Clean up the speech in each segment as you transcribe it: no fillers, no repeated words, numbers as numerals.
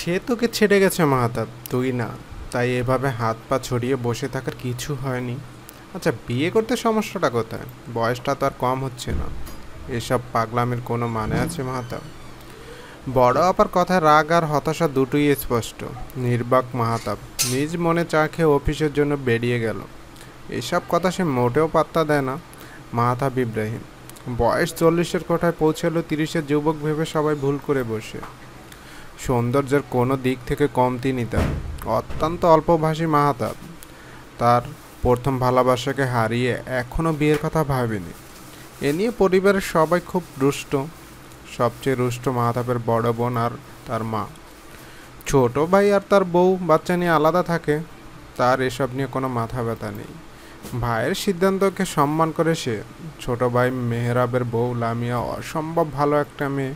সে তোকে ছেড়ে গেছে মাহাতাব, তুই না। তাই এভাবে হাত পা ছড়িয়ে বসে থাকার কিছু হয়নি। আচ্ছা, বিয়ে করতে সমস্যাটা কোথায়? বয়সটা তো আর কম হচ্ছে না। এসব পাগলামের কোনো মানে আছে মাহাতাব? বড় আপার কথায় রাগ আর হতাশা দুটোই স্পষ্ট। নির্বাক মাহাতাব নিজ মনে চা খেয়ে অফিসের জন্য বেরিয়ে গেল। এসব কথা সে মোটেও পাত্তা দেয় না। মাহাতাব ইব্রাহিম বয়স 40-এর কোঠায় পৌঁছালো 30-এর যুবক ভেবে সবাই ভুল করে বসে। সৌন্দর্যের কোনো দিক থেকে কমতি নিতাম। অত্যন্ত অল্পভাষী মাহাতাব তার প্রথম ভালোবাসাকে হারিয়ে এখনও বিয়ের কথা ভাবেনি। এ নিয়ে পরিবারের সবাই খুব রুষ্ট। সবচেয়ে রুষ্ট মাহাতাবের বড় বোন আর তার মা। ছোট ভাই আর তার বউ বাচ্চা নিয়ে আলাদা থাকে, তার এসব নিয়ে কোনো মাথা ব্যথা নেই। ভাইয়ের সিদ্ধান্তকে সম্মান করে সে। ছোট ভাই মেহরাবের বউ লামিয়া অসম্ভব ভালো একটা মেয়ে।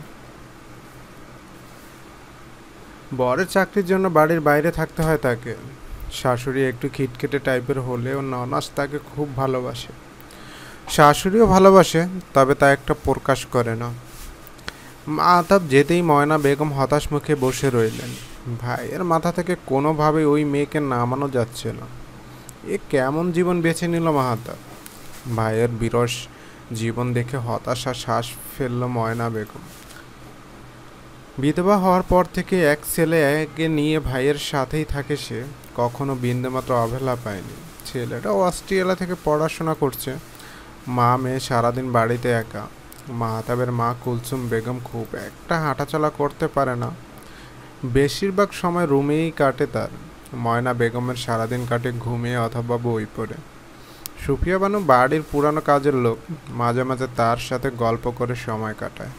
বরের চাকরির জন্য বাড়ির বাইরে থাকতে হয় তাকে। শাশুড়ি একটু খিটখিটে টাইপের হলেও ননাস তাকে খুব ভালোবাসে। শাশুড়িও ভালোবাসে, তবে তা একটা প্রকাশ করে না। মাহতাব যেতেই ময়না বেগম হতাশ মুখে বসে রইলেন। ভাইয়ের মাথা থেকে কোনোভাবে ওই মেয়েকে নামানো যাচ্ছে না। এ কেমন জীবন বেছে নিল মাহতাব? ভাইয়ের বিরস জীবন দেখে হতাশা শ্বাস ফেলল ময়না বেগম। বিধবা হওয়ার পর থেকে এক ছেলে একে নিয়ে ভাইয়ের সাথেই থাকে সে। কখনো বিন্দুমাত্র অবহেলা পায়নি। ছেলেটা অস্ট্রেলিয়া থেকে পড়াশোনা করছে। মা মেয়ে সারাদিন বাড়িতে একা। মাহতাবের মা কুলসুম বেগম খুব একটা হাঁটাচলা করতে পারে না। বেশিরভাগ সময় রুমেই কাটে তার। ময়না বেগমের সারাদিন কাটে ঘুমিয়ে অথবা বই পড়ে। সুফিয়া বানু বাড়ির পুরানো কাজের লোক, মাঝে মাঝে তার সাথে গল্প করে সময় কাটায়।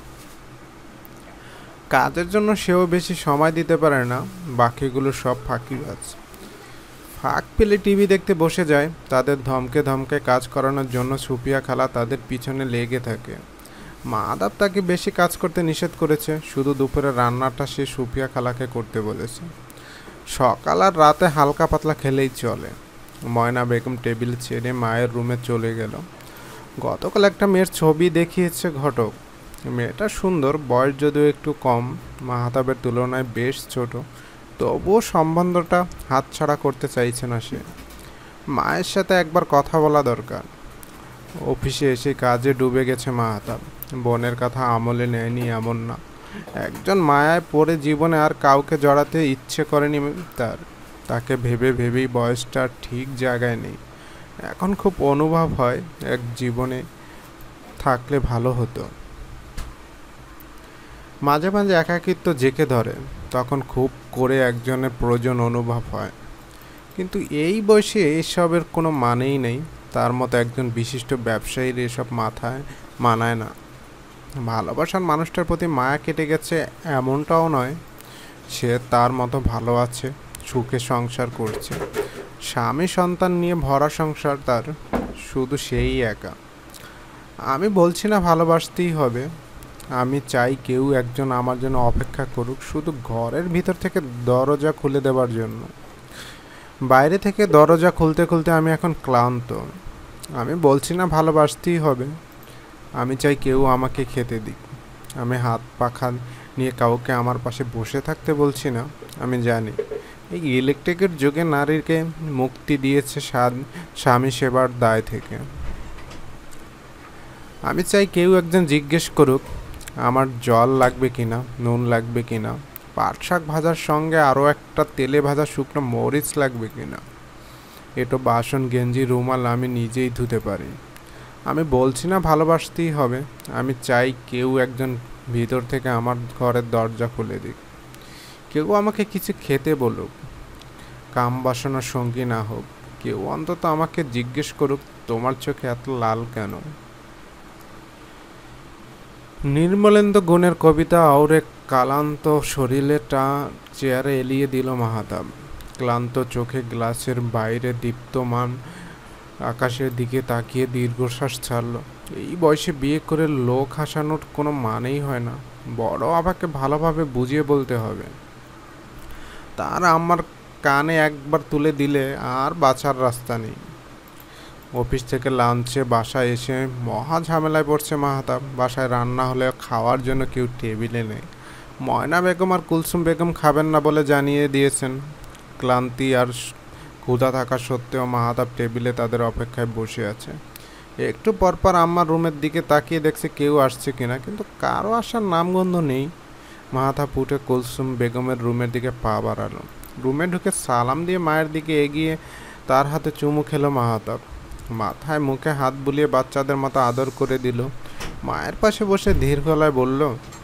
কাজের জন্য সেও বেশি সময় দিতে পারে না। বাকিগুলো সব ফাঁকিবাজ। ফাঁক পেলে টিভি দেখতে বসে যায়। তাদের ধমকে ধমকে কাজ করানোর জন্য সুফিয়া খালা তাদের পিছনে লেগে থাকে। মাহতাব তাকে বেশি কাজ করতে নিষেধ করেছে। শুধু দুপুরে রান্নাটা সে সুফিয়া খালাকে করতে বলেছে। সকাল আর রাতে হালকা পাতলা খেলেই চলে। ময়না বেগম টেবিল ছেড়ে মায়ের রুমে চলে গেল। গতকাল একটা মেয়ের ছবি দেখিয়েছে ঘটক। মেয়েটা সুন্দর, বয়স যদিও একটু কম, মাহতাবের তুলনায় বেশ ছোট। তবুও সম্বন্ধটা হাতছাড়া করতে চাইছে না সে। মায়ের সাথে একবার কথা বলা দরকার। অফিসে এসে কাজে ডুবে গেছে মাহতাব। বোনের কথা আমলে নেয়নি এমন না। একজন মায়ায় পড়ে জীবনে আর কাউকে জড়াতে ইচ্ছে করেনি তার। তাকে ভেবে ভেবেই বয়সটা ঠিক জায়গায় নেই। এখন খুব অনুভব হয় এক জীবনে থাকলে ভালো হতো। মাঝে মাঝে একাকিত্ব জেঁকে ধরে, তখন খুব করে একজনের প্রয়োজন অনুভব হয়। কিন্তু এই বয়সে এসবের কোনো মানেই নেই। তার মতো একজন বিশিষ্ট ব্যবসায়ীর এসব মাথায় মানায় না। ভালোবাসার মানুষটার প্রতি মায়া কেটে গেছে এমনটাও নয়। সে তার মতো ভালো আছে, সুখে সংসার করছে। স্বামী সন্তান নিয়ে ভরা সংসার তার, শুধু সেই একা। আমি বলছি না ভালোবাসতেই হবে। আমি চাই কেউ একজন আমার জন্য অপেক্ষা করুক, শুধু ঘরের ভিতর থেকে দরজা খুলে দেওয়ার জন্য। বাইরে থেকে দরজা খুলতে খুলতে আমি এখন ক্লান্ত। আমি বলছি না ভালোবাসতেই হবে। আমি চাই কেউ আমাকে খেতে দিক। আমি হাত পাখা নিয়ে কাউকে আমার পাশে বসে থাকতে বলছি না। আমি জানি এই ইলেকট্রিকের যুগে নারীকে মুক্তি দিয়েছে স্বামী সেবার দায় থেকে। আমি চাই কেউ একজন জিজ্ঞেস করুক আমার জল লাগবে কিনা, নুন লাগবে কিনা, পাট শাক ভাজার সঙ্গে আরও একটা তেলে ভাজা শুকনো মরিচ লাগবে কিনা। এটো বাসন গেঞ্জি রুমাল আমি নিজেই ধুতে পারি। আমি বলছি না ভালোবাসতেই হবে। আমি চাই কেউ একজন ভিতর থেকে আমার ঘরের দরজা খুলে দিক। কেউ আমাকে কিছু খেতে বলুক, কাম বাসনার সঙ্গী না হোক। কেউ অন্তত আমাকে জিজ্ঞেস করুক তোমার চোখে এত লাল কেন। নির্মলেন্দু গুণের কবিতা আউরে কালান্ত শরীরেটা চেয়ারে এলিয়ে দিল মাহতাব। ক্লান্ত চোখে গ্লাসের বাইরে দীপ্তমান আকাশের দিকে তাকিয়ে দীর্ঘশ্বাস ছাড়ল। এই বয়সে বিয়ে করে লোক হাসানোর কোনো মানেই হয় না। বড় আবাকে ভালোভাবে বুঝিয়ে বলতে হবে। তার আমার কানে একবার তুলে দিলে আর বাঁচার রাস্তা নেই। অফিস থেকে লাঞ্চে বাসায় এসে মহা ঝামেলায় পড়ছে মাহতাব। বাসায় রান্না হলে খাওয়ার জন্য কেউ টেবিলে নেই। ময়না বেগম আর কুলসুম বেগম খাবেন না বলে জানিয়ে দিয়েছেন। ক্লান্তি আর ক্ষুধা থাকা সত্ত্বেও মাহাতাব টেবিলে তাদের অপেক্ষায় বসে আছে। একটু পরপর আম্মার রুমের দিকে তাকিয়ে দেখছে কেউ আসছে কিনা, কিন্তু কারো আসার নামগন্ধ নেই। মাহাতাব উঠে কুলসুম বেগমের রুমের দিকে পা বাড়ালো। রুমে ঢুকে সালাম দিয়ে মায়ের দিকে এগিয়ে তার হাতে চুমু খেলো মাহাতাব। মাথায় মুখে হাত বুলিয়ে বাচ্চাদের মতো আদর করে দিল। মায়ের পাশে বসে ধীর গলায় বলল,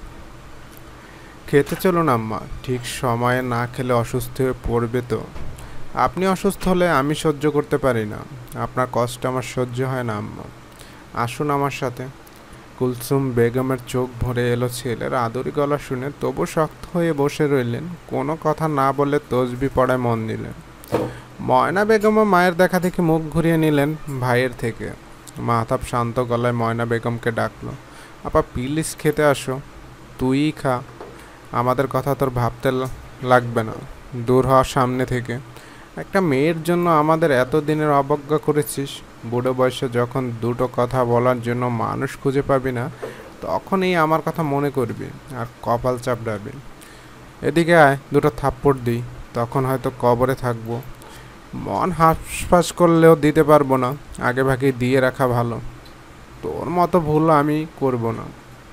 খেতে চলুন আম্মা, ঠিক সময়ে না খেলে অসুস্থ হয়ে পড়বে তো। আপনি অসুস্থ হলে আমি সহ্য করতে পারি না, আপনার কষ্ট আমার সহ্য হয় না আম্মা, আসুন আমার সাথে। কুলসুম বেগমের চোখ ভরে এলো ছেলের আদরি গলা শুনে, তবু শক্ত হয়ে বসে রইলেন, কোনো কথা না বলে তসবি পড়ায় মন দিলেন। ময়না বেগমও মায়ের দেখা দেখে মুখ ঘুরিয়ে নিলেন ভাইয়ের থেকে। মাহতাব শান্ত গলায় ময়না বেগমকে ডাকলো, আপা প্লিজ খেতে আসো, তুই খা, আমাদের কথা তোর ভাবতে লাগবে না, দূর হওয়ার সামনে থেকে। একটা মেয়ের জন্য আমাদের এত দিনের অবজ্ঞা করেছিস, বুড়ো বয়সে যখন দুটো কথা বলার জন্য মানুষ খুঁজে পাবি না, তখনই আমার কথা মনে করবি আর কপাল চাপড়াবি। এদিকে আয়, দুটো থাপ্পড় দিই, তখন হয়তো কবরে থাকবো। মন হাঁসফাঁস করলেও দিতে পারবো না, আগে ভাগে দিয়ে রাখা ভালো, তোর মতো ভুল আমি করব না।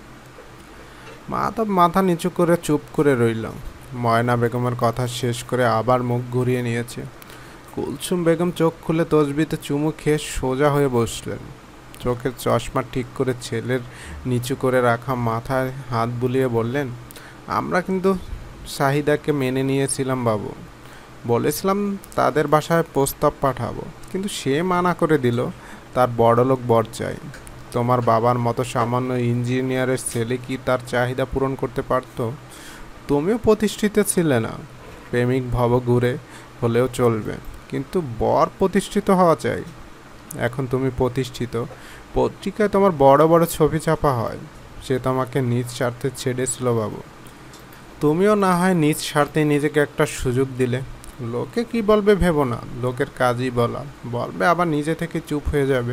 মাথা নিচু করে চুপ করে রইল। ময়না বেগমের কথা শেষ করে আবার মুখ ঘুরিয়ে নিয়েছে। কুলসুম বেগম চোখ খুলে তসবিতে চুমু খেয়ে সোজা হয়ে বসলেন। চোখের চশমা ঠিক করে ছেলের নিচু করে রাখা মাথায় হাত বুলিয়ে বললেন, আমরা কিন্তু শাহিদাকে মেনে নিয়েছিলাম বাবু, বলেছিলাম তাদের বাসায় প্রস্তাব পাঠাবো, কিন্তু সে মানা করে দিল, তার বড়লোক বর চাই। তোমার বাবার মতো সামান্য ইঞ্জিনিয়ারের ছেলে কি তার চাহিদা পূরণ করতে পারতো? তুমিও প্রতিষ্ঠিত ছিলে না, প্রেমিক ভব ঘুরে হলেও চলবে, কিন্তু বর প্রতিষ্ঠিত হওয়া চাই। এখন তুমি প্রতিষ্ঠিত, পত্রিকায় তোমার বড় বড় ছবি ছাপা হয়, সে তোমাকে নিজ স্বার্থে ছেড়েছিল বাবু, তুমিও না হয় নিজ স্বার্থে নিজেকে একটা সুযোগ দিলে। লোকে কি বলবে ভেবো না, লোকের কাজই বলা, বলবে আবার নিজে থেকে চুপ হয়ে যাবে।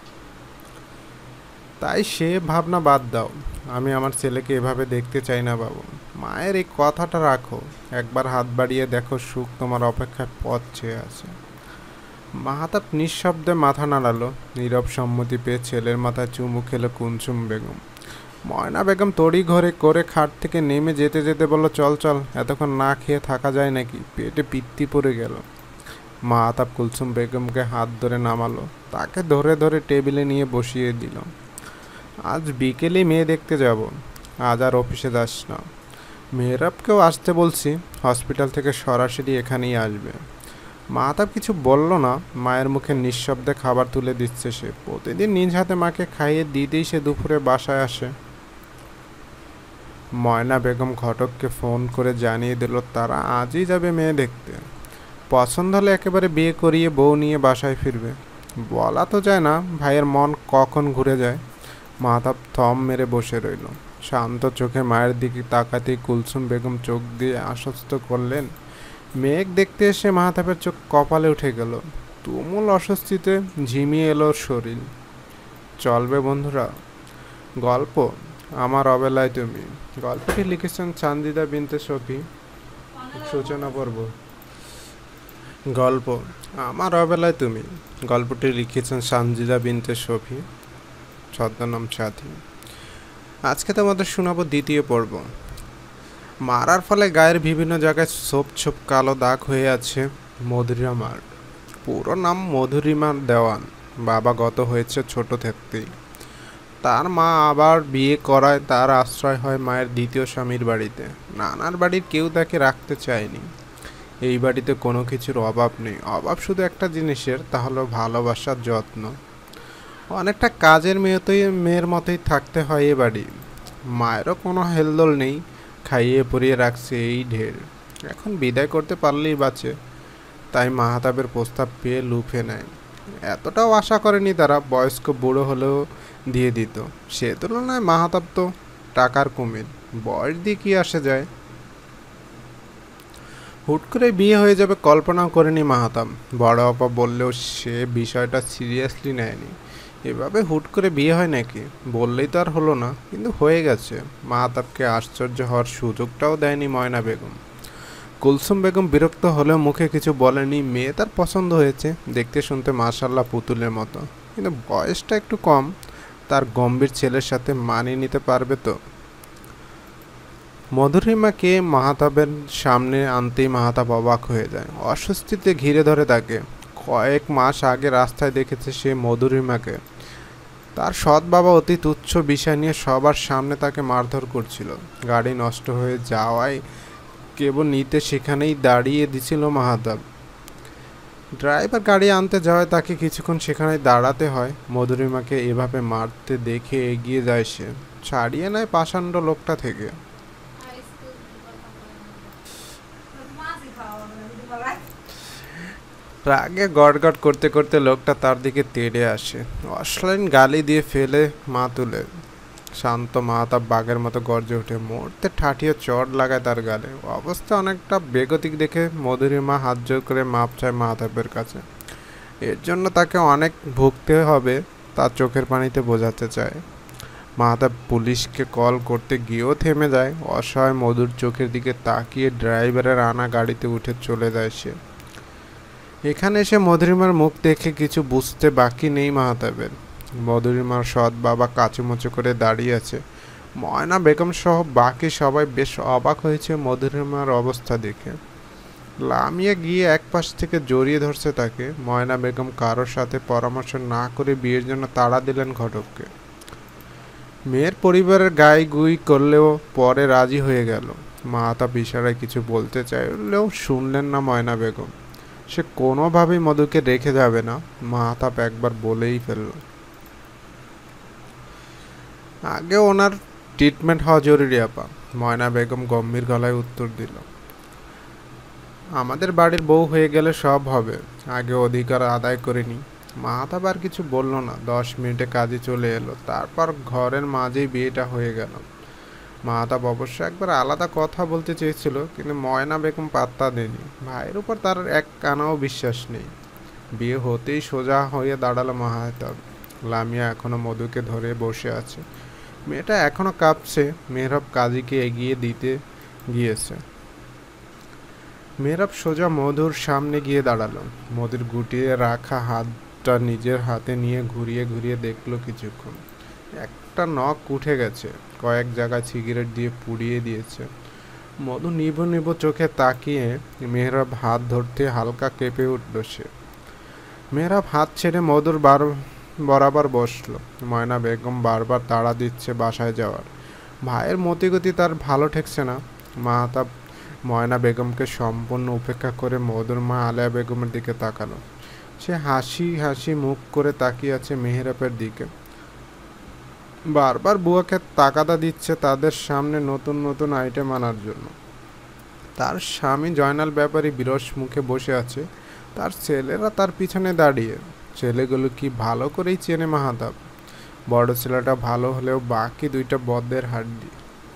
তাই সে ভাবনা বাদ দাও, আমি আমার ছেলেকে এভাবে দেখতে চাই না বাবু। মায়ের এই কথাটা রাখো, একবার হাত বাড়িয়ে দেখো, সুখ তোমার অপেক্ষায় পথ চেয়ে আছে। মাহাতাব নিঃশব্দে মাথা নাড়ালো। নীরব সম্মতি পেয়ে ছেলের মাথায় চুমু খেলো কুলসুম বেগম। ময়না বেগম তড়ি ঘরে করে খাট থেকে নেমে যেতে যেতে বলল, চল চল, এতক্ষণ না খেয়ে থাকা যায় নাকি, পেটে পিত্তি পড়ে গেল। মাহাতাব কুলসুম বেগমকে হাত ধরে নামালো, তাকে ধরে ধরে টেবিলে নিয়ে বসিয়ে দিল। আজ বিকেলেই মেয়ে দেখতে যাব, আজ আর অফিসে যাস না। মেহরাবকেও আসতে বলছি, হসপিটাল থেকে সরাসরি এখানেই আসবে। মাহাতাব কিছু বলল না, মায়ের মুখে নিঃশব্দে খাবার তুলে দিচ্ছে সে। প্রতিদিন নিজ হাতে মাকে খাইয়ে দিতেই সে দুপুরে বাসায় আসে। ময়না বেগম ঘটককে ফোন করে জানিয়ে দিল তারা আজই যাবে মেয়ে দেখতে। পছন্দ হলে একেবারে বিয়ে করিয়ে বউ নিয়ে বাসায় ফিরবে। বলা তো যায় না ভাইয়ের মন কখন ঘুরে যায়। মাহতাব থম মেরে বসে রইল। শান্ত চোখে মায়ের দিকে তাকাতেই কুলসুম বেগম চোখ দিয়ে আশ্বস্ত করলেন। মেঘ দেখতে এসে মাহতাবের চোখ কপালে উঠে গেল। তুমুল অস্বস্তিতে ঝিমিয়ে এলো শরীর। চলবে বন্ধুরা। গল্প আমার অবেলায় তুমি, গল্পটি লিখেছেন চান্দিদা বিনতে শফি। সূচনা পর্ব। গল্প আমার অবেলায় তুমি, গল্পটি লিখেছেন সানজিদা বিনতে শফি, ছদ্মনাম সাথী। আজকে তোমাদের শোনাবো দ্বিতীয় পর্ব। মারার ফলে গায়ের বিভিন্ন জায়গায় ছোপ ছোপ কালো দাগ হয়ে আছে মধুরিমার। পুরো নাম মধুরিমা দেওয়ান। বাবা গত হয়েছে ছোট থাকতেই। তার মা আবার বিয়ে করায় তার আশ্রয় হয় মায়ের দ্বিতীয় স্বামীর বাড়িতে। নানার বাড়ির কেউ তাকে রাখতে চায়নি। এই বাড়িতে কোনো কিছুর অভাব নেই, অভাব শুধু একটা জিনিসের, তা হলো ভালোবাসার যত্ন। অনেকটা কাজের মেয়ের মতোই থাকতে হয় এ বাড়ি। মায়েরও কোনো হেলদোল নেই, খাইয়ে পরিয়ে রাখছে এই ঢের। এখন বিদায় করতে পারলেই বাঁচে। তাই মাহাতাবের প্রস্তাব পেয়ে লুফে নেয়। এতটাও আশা করেনি তারা বয়স্ক বুড়ো হলেও দিয়ে দিত। সে তুলনায় মাহাতাব তো টাকার কুমির, বয়স দিয়ে কি আসে যায়। হুট করে বিয়ে হয়ে যাবে কল্পনাও করেনি মাহাতাব। বড় আপা বললেও সে বিষয়টা সিরিয়াসলি নেয়নি। এভাবে হুট করে বিয়ে হয় নাকি? বললেই তো আর হলো না, কিন্তু হয়ে গেছে। মাহতাবকে আশ্চর্য হওয়ার সুযোগটাও দেয়নি ময়না বেগম। কুলসুম বেগম বিরক্ত হলেও মুখে কিছু বলেনি। মেয়ে তার পছন্দ হয়েছে, দেখতে শুনতে মাশাল্লাহ পুতুলের মতো, কিন্তু বয়সটা একটু কম। তার গম্ভীর ছেলের সাথে মানিয়ে নিতে পারবে তো? মধুরিমাকে মাহতাবের সামনে আনতেই মাহতাব অবাক হয়ে যায়, অস্বস্তিতে ঘিরে ধরে তাকে। কয়েক মাস আগে রাস্তায় দেখেছে সে মধুরিমাকে। তার সৎ বাবা অতি তুচ্ছ বিষয় নিয়ে সবার সামনে তাকে মারধর করছিল। গাড়ি নষ্ট হয়ে যাওয়ায় কেবল নিতে সেখানেই দাঁড়িয়ে দিছিল মাহতাব। ড্রাইভার গাড়ি আনতে যাওয়ায় তাকে কিছুক্ষণ সেখানে দাঁড়াতে হয়। মধুরিমাকে এভাবে মারতে দেখে এগিয়ে যায় সে, ছাড়িয়ে নেয় পাষাণ্ড লোকটা থেকে। রাগে গড়গড় করতে করতে লোকটা তার দিকে তেড়ে আসে, অশ্লীল গালি দিয়ে ফেলে মা তুলে। শান্ত মাহতাব বাঘের মতো গর্জে ওঠে, মুহূর্তে ঠাঠিয়ে চড় লাগায় তার গালে। অবস্থা অনেকটা বেগতিক দেখে মধুরিমা হাত জোর করে মাপ চায় মাহতাবের কাছে। এর জন্য তাকে অনেক ভুগতে হবে, তার চোখের পানিতে বোঝাতে চায়। মাহতাব পুলিশকে কল করতে গিয়েও থেমে যায়। অসহায় মধুর চোখের দিকে তাকিয়ে ড্রাইভারের আনা গাড়িতে উঠে চলে যায় সে। এখানে এসে মধুরিমার মুখ দেখে কিছু বুঝতে বাকি নেই মাহতাবের। মধুরিমার সৎ বাবা কাচুমুচু করে দাঁড়িয়ে আছে। ময়না বেগম সহ বাকি সবাই বেশ অবাক হয়েছে মধুরিমার অবস্থা দেখে। লামিয়া গিয়ে এক পাশ থেকে জড়িয়ে ধরছে তাকে। ময়না বেগম কারোর সাথে পরামর্শ না করে বিয়ের জন্য তাড়া দিলেন ঘটককে। মেয়ের পরিবারের গায়ে গুই করলেও পরে রাজি হয়ে গেল। মাহতাব ইশারায় কিছু বলতে চাইলেও শুনলেন না ময়না বেগম। সে কোনোভাবেই মধুকে রেখে যাবে না, মাহতাব একবার বলেই ফেলল। আগে ওনার ট্রিটমেন্ট হওয়া জরুরি আপা। ময়না বেগম গম্ভীর গলায় উত্তর দিল। আমাদের বাড়ির বউ হয়ে গেলে সব হবে, আগে অধিকার আদায় করে নি। মাহতাব আর কিছু বলল না। 10 মিনিটে কাজে চলে এলো, তারপর ঘরের মাঝেই বিয়েটা হয়ে গেল। মাহতাব অবশ্য একবার আলাদা কথা বলতে চেয়েছিল, কিন্তু ময়না বেগম পাত্তা দেয়নি। ভাইয়ের উপর তার এক কানাও বিশ্বাস নেই। বিয়ে হতেই সোজা হয়ে দাঁড়ালো মাহতাব। লামিয়া এখনো মধুকে ধরে বসে আছে। মেয়েটা এখনো কাঁপছে। মেহরাব কাজীকে এগিয়ে দিতে গিয়েছে। মেহরাব সোজা মধুর সামনে গিয়ে দাঁড়ালো। মধুর গুটিয়ে রাখা হাতটা নিজের হাতে নিয়ে ঘুরিয়ে ঘুরিয়ে দেখলো কিছুক্ষণ। একটা নখ উঠে গেছে, কয়েক জায়গায় সিগারেট দিয়ে পুড়িয়ে দিয়েছে। মধু নিভু নিভু চোখে তাকিয়ে মেহরাব হাত ধরতে হালকা কেঁপে উঠল সে। মেহরাব হাত ছেড়ে মধুর বরাবর বসলো। ময়না বেগম বারবার তাড়া দিচ্ছে বাসায় যাওয়ার। ভাইয়ের মতিগতি তার ভালো ঠেকছে না। মাহতাব ময়না বেগমকে সম্পূর্ণ উপেক্ষা করে মধুর মা আলেয়া বেগমের দিকে তাকালো। সে হাসি হাসি মুখ করে তাকিয়ে আছে মেহরাবের দিকে। বারবার বুয়াকে তাগাদা দিচ্ছে তাদের সামনে নতুন নতুন আইটেম আনার জন্য। তার স্বামী জয়নাল ব্যাপারী বিরস মুখে বসে আছে, তার ছেলেরা তার পিছনে দাঁড়িয়ে। ছেলেগুলো কি ভালো করেই চেনে মাহতাব। বড় ছেলেটা ভালো হলেও বাকি দুইটা বদ্দের হাড্ডি।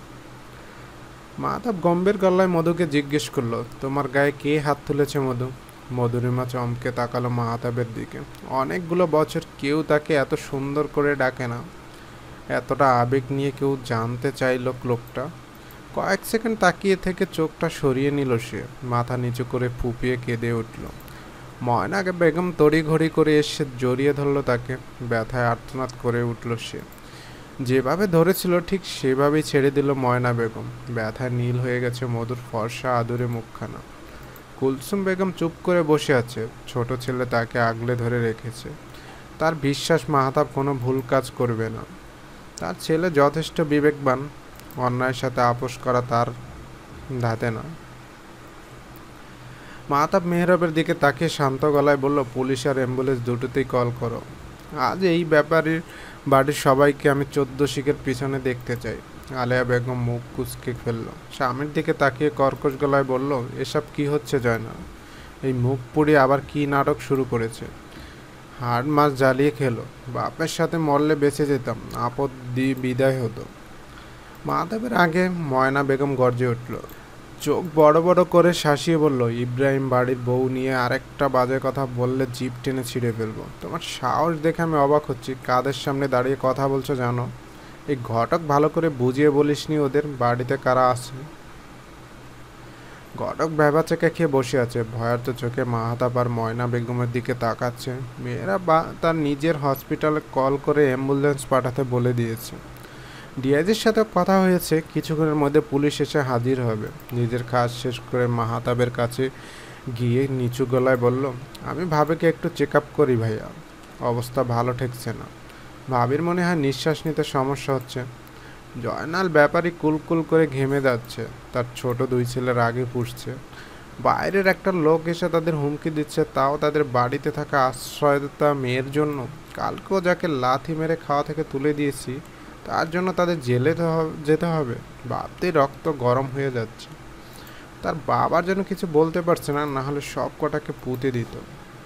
মাহতাব গম্ভীর গলায় মধুকে জিজ্ঞেস করলো, তোমার গায়ে কে হাত তুলেছে মধু? মধুরিমা চমকে তাকালো মাহতাবের দিকে। অনেকগুলো বছর কেউ তাকে এত সুন্দর করে ডাকে না, এতটা আবেগ নিয়ে কেউ জানতে চাইল লোকটা। কয়েক সেকেন্ড তাকিয়ে থেকে চোখটা সরিয়ে নিল সে। মাথা নিচু করে ফুপিয়ে কেঁদে উঠল। ময়নাকে বেগম তড়িঘড়ি করে এসে জড়িয়ে ধরল তাকে। ব্যথায় আর্তনাদ করে উঠল সে। যেভাবে ধরেছিল ঠিক সেভাবেই ছেড়ে দিল ময়না বেগম। ব্যথায় নীল হয়ে গেছে মধুর ফর্সা আদুরে মুখখানা। কুলসুম বেগম চুপ করে বসে আছে। ছোট ছেলে তাকে আগলে ধরে রেখেছে। তার বিশ্বাস মাহতাব কোনো ভুল কাজ করবে না। তার ছেলে যথেষ্ট বিবেকবান, অন্যায়ের সাথে আপোষ করা তার ধাতে না। মাহতাব মেহরাবের দিকে তাকিয়ে শান্ত গলায় বলল, পুলিশ আর অ্যাম্বুলেন্স দুটোতেই কল করো। আজ এই ব্যাপারে বাড়ির সবাইকে আমি 14 শিখের পিছনে দেখতে চাই। আলেয়া বেগম মুখ কুঁচকে ফেলল। স্বামীর দিকে তাকিয়ে কর্কশ গলায় বলল, এসব কি হচ্ছে জয়নাল? এই মুখ পুড়িয়ে আবার কি নাটক শুরু করেছে? হাড় মাছ জ্বালিয়ে খেলো। বাপের সাথে মরলে বেঁচে যেতাম, আপদ দিয়ে বিদায় হতো। মাহতাবের আগে ময়না বেগম গর্জে উঠল। চোখ বড় বড় করে শাসিয়ে বলল, ইব্রাহিম বাড়ির বউ নিয়ে আরেকটা বাজে কথা বললে জিভ টেনে ছিঁড়ে ফেলবো। তোমার সাহস দেখে আমি অবাক হচ্ছি, কাদের সামনে দাঁড়িয়ে কথা বলছো জানো? এই ঘটক ভালো করে বুঝিয়ে বলিসনি ওদের বাড়িতে কারা আছে? ঘটক ভ্যাবাচেকা খেয়ে বসে আছে, ভয়ার্ত চোখে মাহাতাব আর ময়না বেগমের দিকে তাকাচ্ছে। মেয়েরা তার নিজের হসপিটালে কল করে অ্যাম্বুলেন্স পাঠাতে বলে দিয়েছে। ডিআইজির সাথে কথা হয়েছে, কিছুক্ষণের মধ্যে পুলিশ এসে হাজির হবে। নিজের কাজ শেষ করে মাহাতাবের কাছে গিয়ে নিচু গলায় বলল, আমি ভাবিকে একটু চেক আপ করি ভাইয়া, অবস্থা ভালো ঠেকছে না। ভাবির মনে হয় নিঃশ্বাস নিতে সমস্যা হচ্ছে। জয়নাল ব্যাপারী কুলকুল করে ঘেমে যাচ্ছে, তার ছোট দুই ছেলের আগে পুষছে। বাইরের একটা লোক এসে তাদের হুমকি দিচ্ছে, তাও তাদের বাড়িতে থাকা আশ্রয়তা মেয়ের জন্য। কালকেও যাকে লাথি মেরে খাওয়া থেকে তুলে দিয়েছি, তার জন্য তাদের জেলে যেতে হবে। ভাবতেই রক্ত গরম হয়ে যাচ্ছে। তার বাবার জন্য কিছু বলতে পারছে না, না হলে সব কটাকে পুঁতে দিত।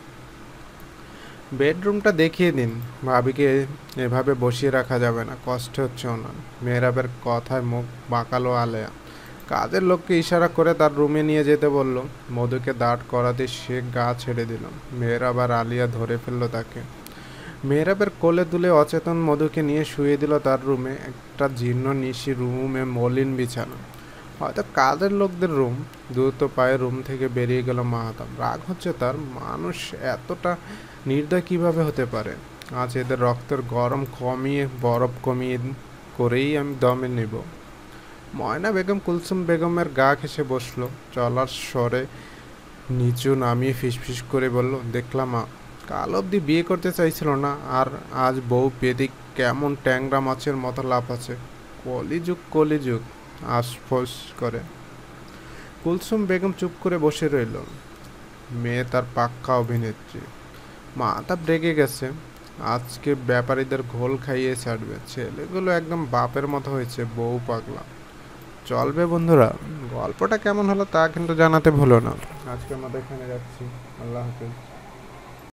বেডরুমটা দেখিয়ে দিন, ভাবিকে এভাবে বসিয়ে রাখা যাবে না, কষ্ট হচ্ছে ওনার। মেহরাবের কথায় মুখ বাঁকালো আলেয়া। কাজের লোককে ইশারা করে তার রুমে নিয়ে যেতে বলল। মধুকে দাঁড় করাতে সে গা ছেড়ে দিল। মেহরাব আর আলিয়া ধরে ফেলল তাকে। মেহরাবের কোলে তুলে অচেতন মধুকে নিয়ে শুয়ে দিল তার রুমে, একটা জীর্ণ নিশি রুমে, মলিন বিছানা, হয়তো কাজের লোকদের রুম। দ্রুত পায়ে রুম থেকে বেরিয়ে গেল মাহাতাব। রাগ হচ্ছে তার, মানুষ এতটা নির্দয় কিভাবে হতে পারে। আজ এদের রক্তের গরম কমিয়ে বরফ কমিয়ে করেই আমি দমে নেব। ময়না বেগম কুলসুম বেগমের গা ঘেঁষে বসলো, চলার স্বরে নিচু নামিয়ে ফিসফিস করে বলল, দেখলাম মা, কাল অবধি বিয়ে করতে চাইছিল না, আর আজ বউ পেদিক কেমন ট্যাংরা মাছের মতো লাফাচ্ছে। কলিযুগ কলিযুগ আশফোস করে। কুলসুম বেগম চুপ করে বসে রইল। মেয়ে তার পাক্কা অভিনেত্রী। মাতাব রেগে গেছে, আজকে ব্যাপারীদের ঘোল খাইয়ে ছাড়বে। ছেলেগুলো একদম বাপের মতো হয়েছে, বউ পাগলা। চলবে বন্ধুরা, গল্পটা কেমন হলো তা কিন্তু জানাতে ভুলো না। আজকে আমাদের এখানে যাচ্ছি। আল্লাহ হাফিজ।